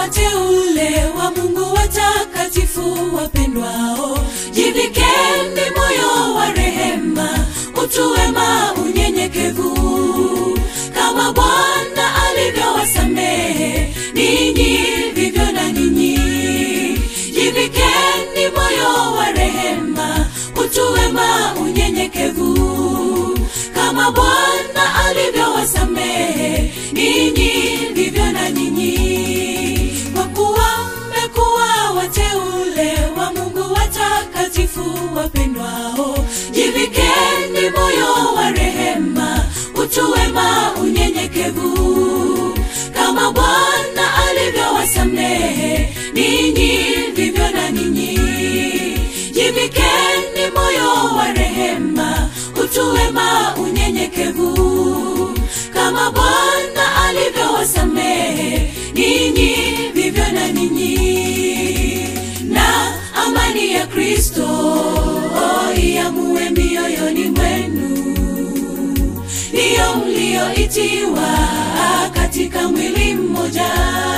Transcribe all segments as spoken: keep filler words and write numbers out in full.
wateule wa Mungu watakatifu wapendwao, jivikeni moyo wa rehema, utu wema, unyenyekevu, kama Bwana alivyowasamehe ninyi, vivyo na ninyi. Jivikeni moyo wa rehema, utu wema, unyenyekevu, kama Bwana alivyowasamehe ninyi, vivyo na ninyi. Kwa kuwa mmekuwa wateule wa Mungu watakatifu wapendwao, jivikeni moyo wa rehema, utu wema, unyenyekevu, kama Bwana alivyowasamehe ninyi, vivyo na ninyi. Jivikeni moyo wa rehema, utu wema, unyenyekevu, kama Bwana alivyowasamehe ninyi, vivyo na ninyi. Na amani ya Kristo iamue mioyoni mwenu, ndiyo mlioitiwa katika mwili mmoja.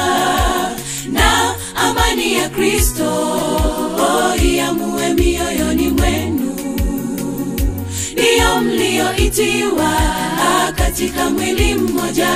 Na amani ya Kristo iamue mioyoni mwenu, ndiyo mlioitiwa katika mwili mmoja.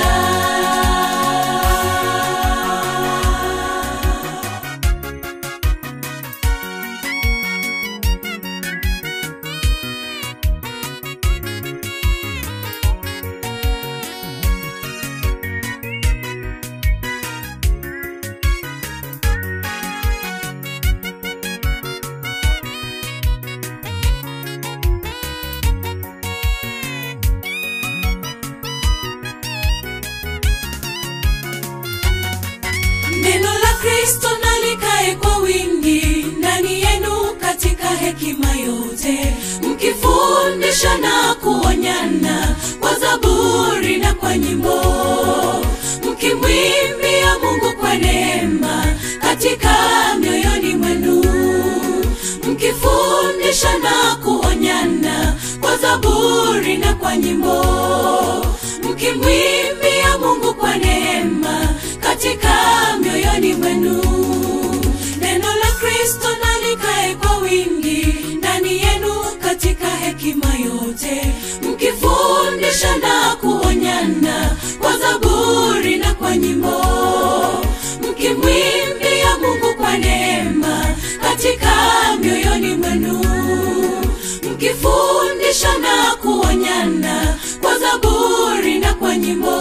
Neno la Kristo nalikae kwa wingi ndani yenu katika hekima yote, mkifundisha na kuonyana kwa zaburi na kwa nyimbo, mkimwimbia Mungu kwa neema katika mioyoni mwenu, mkifundisha na kuonyana kwa zaburi na kwa nyimbo, mkimwimbia Mungu kwa neema katika mioyoni mwenu. Neno la Kristo nalikae kwa wingi ndani yenu katika hekima yote, mkifundisha na kuonyana kwa zaburi na kwa nyimbo, mkimwimbia Mungu kwa neema katika mioyoni mwenu, mkifundisha na kuonyana kwa zaburi na kwa nyimbo,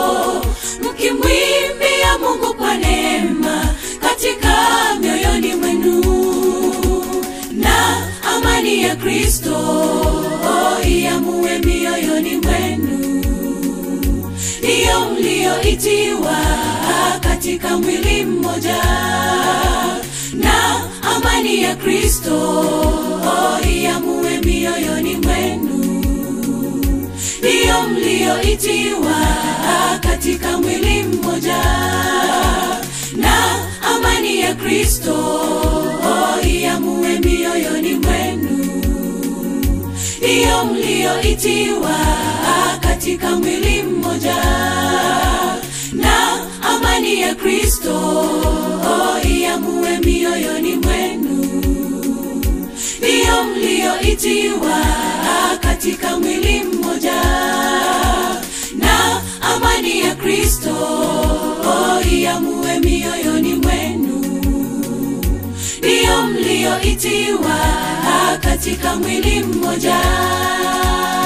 mkimwimbia Mungu kwa neema katika mioyoni mwenu. Na amani ya Kristo iamue mioyoni mwenu, ndiyo mlioitiwa katika mwili mmoja. Na amani ya Kristo iamue mioyoni mwenu, ndiyo mlioitiwa katika mwili mmoja. Na amani ya Kristo iamue mioyoni mwenu, ndiyo mlioitiwa katika mwili mmoja. Na amani ya Kristo iamue mioyoni mwenu, ndiyo mlioitiwa katika mwili mmoja. Na amani ya Kristo iamue mioyoni mwenu, ndiyo mlioitiwa katika mwili mmoja.